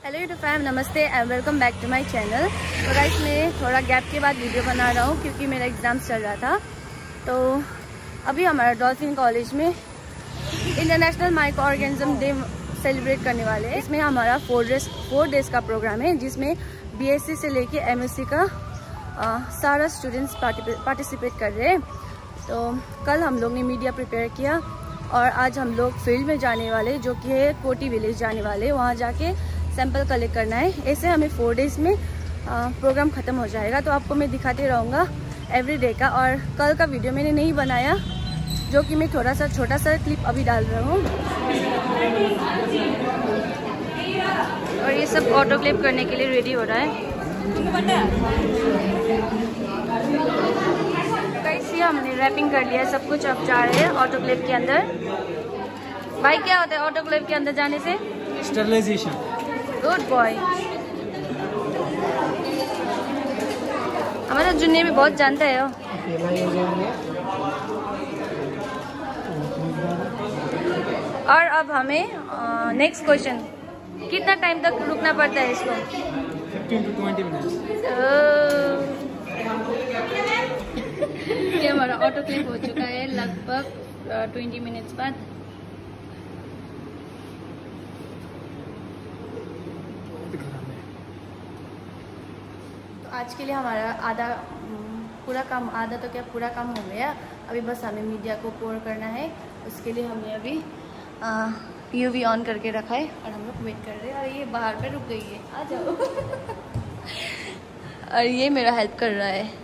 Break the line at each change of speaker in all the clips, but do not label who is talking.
Hello YouTube fam, नमस्ते and welcome back to my channel. तो guys मैं थोड़ा गैप के बाद वीडियो बना रहा हूँ क्योंकि मेरा एग्ज़ाम्स चल रहा था। तो अभी हमारा डॉल्फिन कॉलेज में international microorganism day celebrate करने वाले हैं। इसमें हमारा 4 डेज का प्रोग्राम है जिसमें BSc से लेके MSc का सारा स्टूडेंट्स पार्टिसिपेट कर रहे हैं। तो कल हम लोग ने मीडिया प्रिपेयर किया और आज हम लोग फील्ड में जाने वाले जो कि है कोटी विलेज जाने वाले, वहाँ जाके सैंपल कलेक्ट करना है। ऐसे हमें 4 डेज में प्रोग्राम ख़त्म हो जाएगा। तो आपको मैं दिखाते रहूँगा एवरी डे का। और कल का वीडियो मैंने नहीं बनाया जो कि मैं थोड़ा सा छोटा सा क्लिप अभी डाल रहा हूँ। और ये सब ऑटो क्लिप करने के लिए रेडी हो रहा है। कैसे हमने रैपिंग कर लिया, सब कुछ अब जा रहे हैं ऑटो क्लिप के अंदर। भाई क्या होता है ऑटो क्लिप के अंदर जाने से?
स्टरलाइजेशन।
Good boy. हमारा जूनियर भी बहुत जानता है। और अब हमें नेक्स्ट क्वेश्चन, कितना टाइम तक रुकना पड़ता है इसको?
15 to 20 मिनट्स।
ये हमारा ऑटो क्लिप हो चुका है लगभग 20 मिनट्स बाद। आज के लिए हमारा पूरा काम हो गया। अभी बस हमें मीडिया को पोर करना है। उसके लिए हमने अभी UV ऑन करके रखा है और हम लोग वेट कर रहे हैं। और ये बाहर पे रुक गई है, आ जाओ। और ये मेरा हेल्प कर रहा है।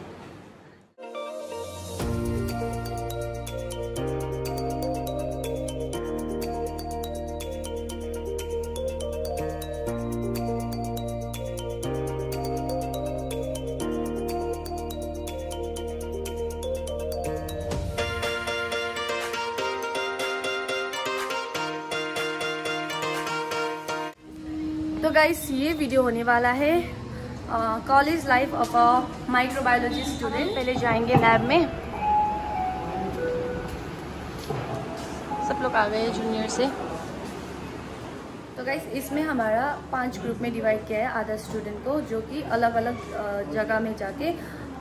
तो गाइस ये वीडियो होने वाला है college life of a microbiology student. पहले जाएंगे लैब में। सब लोग आ गए जूनियर से। तो गाइस इसमें हमारा 5 ग्रुप में डिवाइड किया है आधा स्टूडेंट को, जो कि अलग अलग जगह में जाके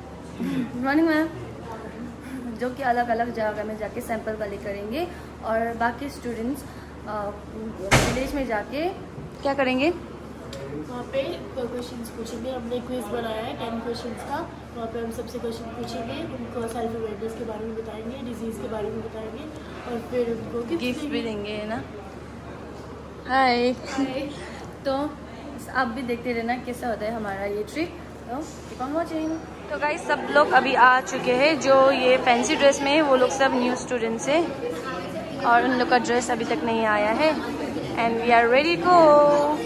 अलग अलग जगह में जाके सैंपल कलेक्ट करेंगे। और बाकी स्टूडेंट्स विलेज में जाके क्या करेंगे?
वहाँ पे क्वेश्चंस पूछेंगे। हमने क्विज बनाया है 10 क्वेश्चंस का। वहाँ पे हम सबसे क्वेश्चन पूछेंगे, उनको सेल्फ अवेयरनेस के बारे में बताएंगे, डिजीज़ के बारे में बताएंगे और फिर उनको
गिफ्ट भी देंगे, है ना? हाय। तो आप भी देखते रहना कैसा होता है हमारा ये ट्रिप। तो कीप ऑन वाचिंग। तो गाइस सब लोग अभी आ चुके हैं। जो ये फैंसी ड्रेस में है वो लोग सब न्यू स्टूडेंट्स हैं और उन लोग का ड्रेस अभी तक नहीं आया है। And we are ready to go.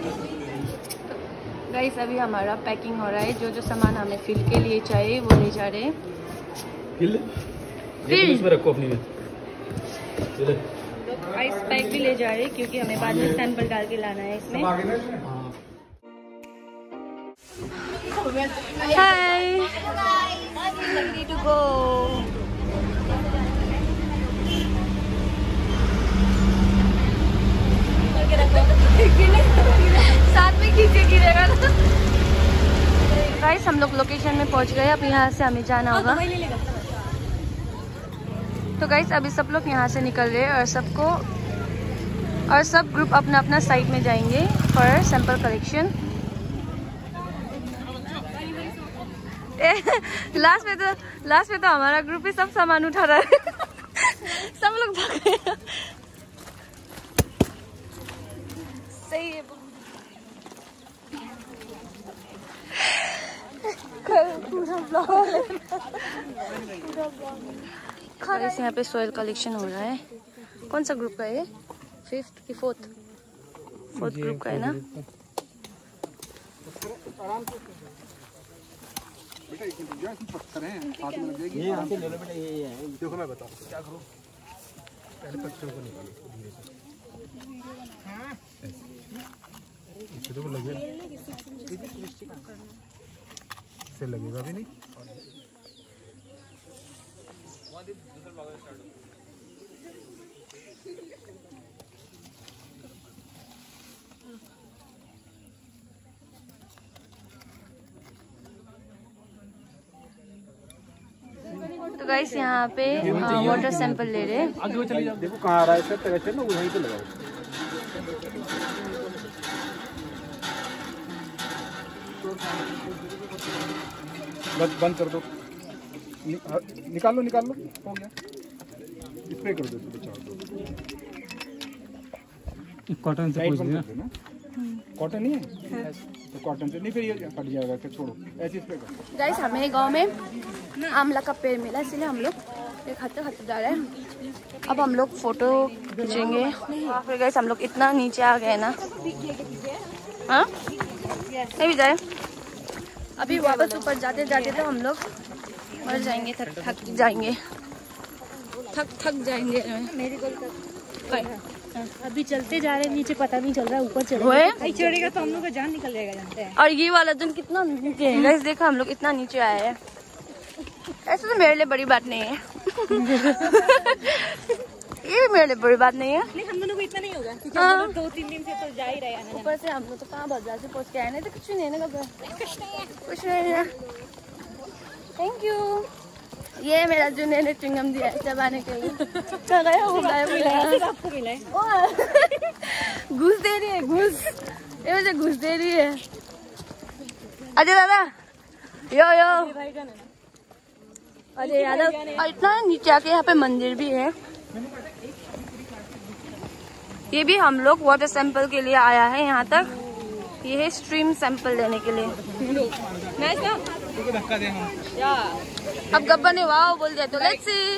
Guys अभी हमारा पैकिंग हो रहा है। जो जो सामान हमें फिल के लिए चाहिए वो ले जा रहे हैं। फिल इसमें रखो अपनी में। आइस पैक भी ले जा रहे हैं क्योंकि हमें बाद में सैंपल डाल के लाना है इसमें। Hi, ready to go. साथ में खींचे गिरेगा ना। गाइस हम लोग लोकेशन में पहुंच गए। अब यहाँ से हमें जाना होगा। तो गाइस अभी सब लोग यहाँ से निकल रहे हैं और सब ग्रुप अपना अपना साइड में जाएंगे फॉर सैंपल कलेक्शन। लास्ट में तो हमारा ग्रुप ही सब सामान उठा रहा है। सब लोग भाग गए। सही है। यहाँ पे सोयल कलेक्शन हो रहा है। कौन सा ग्रुप का है? 5th कि 4th ग्रुप का है ना?
ये यहाँ से ले लो बेटा। ये है, देखो मैं बताऊँ क्या करो। पहले पत्थरों को निकालो धीरे से। देखो लगेगा से लगेगा भी नहीं।
तो गाइस यहाँ पे वाटर सैंपल ले रहे हैं।
आगे चले जाओ, देखो कहाँ आ रहा है सर, तरह से ना वहीं पे लगाओ। बस बंद कर दो, निकाल लो हो गया। स्प्रे कर दो, कॉटन से पोंछ देना। कॉटन नहीं है तो कॉटन से नहीं, फिर ये फट जाएगा, फिर छोड़ो, ऐसे स्प्रे करो।
गाइस हमें गांव में आंवला का पेड़ मिला, इसलिए हम लोग ये खाते जा रहे हैं। अब हम लोग फोटो खींचेंगे। फिर गाइस हम लोग इतना नीचे आ गए ना, हाँ नहीं भी जाए। अभी वापस ऊपर जाते जाते तो हम लोग मर जाएंगे, थक जाएंगे। मेरी
अभी चलते जा रहे हैं नीचे, पता नहीं चल रहा ऊपर चढ़ेगा तो हम लोग का जान निकल जाएगा, जानते हैं।
और ये वाला जन कितना नीचे है गाइस, देखो हम लोग इतना नीचे आए हैं। ऐसे तो मेरे लिए बड़ी बात नहीं है। ये भी मेरे लिए बड़ी बात नहीं है।
नहीं, हम दोनों को इतना नहीं होगा क्योंकि हम लोग 2-3 दिन से तो जा ही रहे हैं।
ऊपर से हम लोग तो कहाँ बाजार से पहुँच के आए, नहीं तो कुछ नहीं है ना, कुछ नहीं है। Thank you. ये मेरा जुने ने चिंगम दिया है चबाने के लिए। क्या गया वो गायब हो गया।
आपको मिला है।
घुस दे रही है, घुस, ये मुझे घुस दे रही है। अजय दादा, यो अजय यादव। और इतना नीचे आके यहाँ पे मंदिर भी है। ये भी हम लोग वाटर सैंपल के लिए आया है यहाँ तक। ये है स्ट्रीम सैंपल लेने के लिए।
धक्का दे हम।
अब गब्बर ने वाह बोल दिया तो लेट्स सी।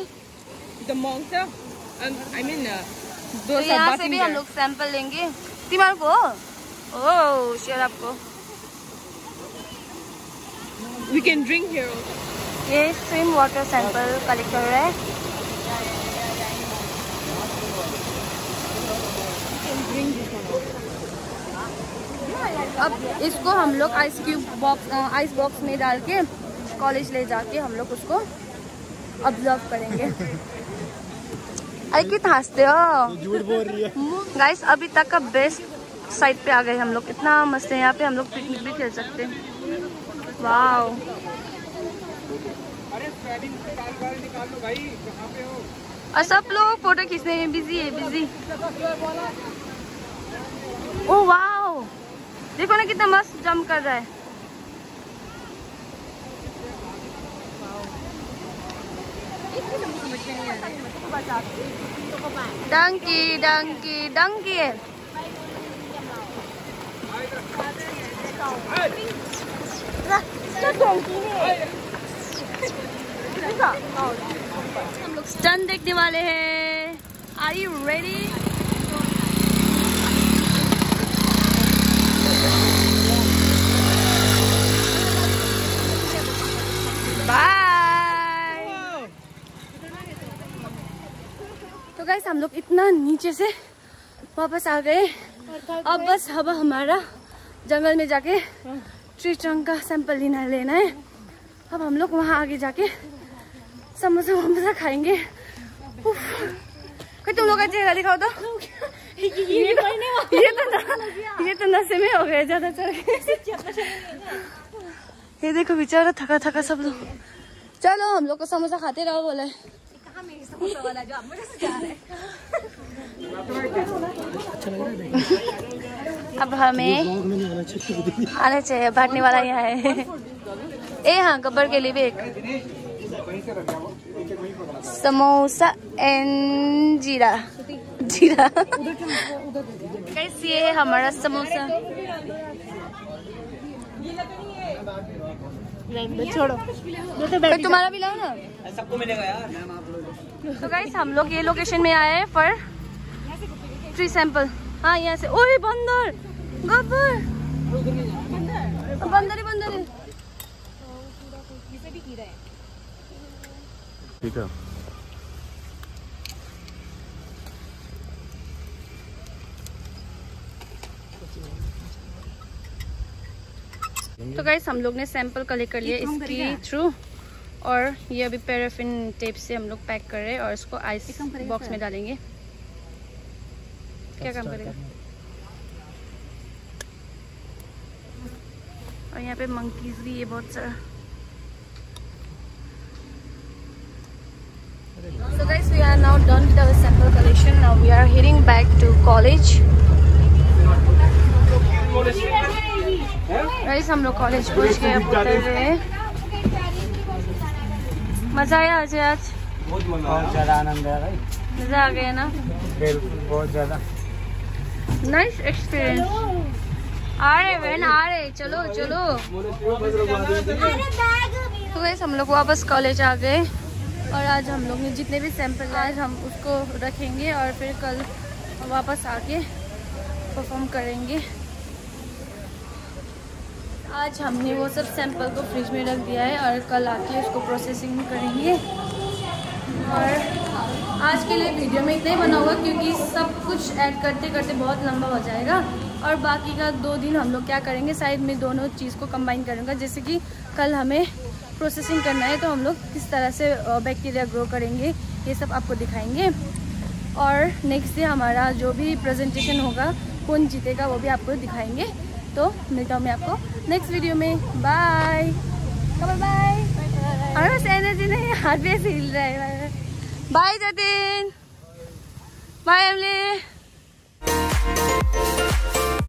तो यहाँ से भी हम लोग सैंपल लेंगे। तिमार को ओह शेयर आपको
We can drink here.
ये स्ट्रीम वाटर सैंपल कलेक्ट कर रहा है। अब इसको हम लोग आइस बॉक्स में डाल के कॉलेज ले जाके हम लोग उसको ऑब्जर्व करेंगे। अरे कितना हंसते हो,
झूठ बोल रही है।
गाइस अभी तक का बेस्ट साइड पे आ गए हम लोग। इतना मस्त है यहाँ पे, हम लोग पिकनिक भी खेल सकते हैं। वाओ,
निकाल लो भाई, कहाँ पे हो?
और सब लोग फोटो खींचने में बिजी है, बिजी। ओह वाओ, देखो ना कितना मस्त जंप कर रहा है। डंकी डंकी डंकी है। हम लोग स्टन देखने वाले हैं। Are you ready? बाय। तो गाइस हम लोग इतना नीचे से वापस आ गए। अब बस अब हमारा जंगल में जाके ट्री ट्रंक का सैंपल लेना है। अब हम लोग वहाँ आगे जाके समोसा खाएंगे। तुम लोग चेहरा दिखाओ तो। ये तो नशे में हो गए ज्यादा चल। ये देखो बेचारा थका थका सब लोग। चलो हम लोग को समोसा खाते रहो बोले। अब हमें आना चाहिए, बांटने वाला यहाँ है। हाँ गब्बर के लिए भी एक समोसा एंड जीरा। कैसी है हमारा समोसा?
छोड़ो,
तो तुम्हारा भी लाओ ना,
सबको मिलेगा यार।
तो गाइस हम लोग ये लोकेशन में आए हैं फॉर ट्री सैंपल। हाँ यहाँ से। ओए बंदर, गब्बर, बंदर ही बंदर है।
ठीक है।
तो गाइस हम लोग ने सैंपल कलेक्ट कर लिया इसके थ्रू, और ये अभी पैराफिन टेप से हम लोग पैक कर रहे हैं और इसको आइस बॉक्स में डालेंगे। क्या काम करेगा? और यहाँ पे मंकीज भी है बहुत सारा। So guys, we are now done with our sample collection. Now we are heading back to college. Guys, हम लोग कॉलेज पहुँच गए, अब उतर रहे हैं। मजा आया अजय आज?
बहुत ज़्यादा आनंद आया भाई।
मजा आ गया ना?
बिल्कुल, बहुत ज़्यादा।
Nice experience. आ रहे बहन, आ रहे, चलो चलो। तो गाइस हम लोग वापस कॉलेज आ गए और आज हम लोग ने जितने भी सैंपल लाए हम उसको रखेंगे और फिर कल वापस आके परफॉर्म करेंगे। आज हमने वो सब सैंपल को फ्रिज में रख दिया है और कल आके उसको प्रोसेसिंग करेंगे। और आज के लिए वीडियो में इतना ही बना हुआ क्योंकि सब कुछ ऐड करते करते बहुत लंबा हो जाएगा। और बाकी का 2 दिन हम लोग क्या करेंगे, शायद मैं दोनों चीज़ को कंबाइन करूँगा। जैसे कि कल हमें प्रोसेसिंग करना है तो हम लोग किस तरह से बैक्टीरिया ग्रो करेंगे ये सब आपको दिखाएंगे। और नेक्स्ट डे हमारा जो भी प्रेजेंटेशन होगा, कौन जीतेगा वो भी आपको दिखाएंगे। तो मिलता हूँ मैं आपको नेक्स्ट वीडियो में। Bye bye. और बस एनर्जी नहीं, हाथ भी हिल रहा है। Bye Jatin, bye Emily.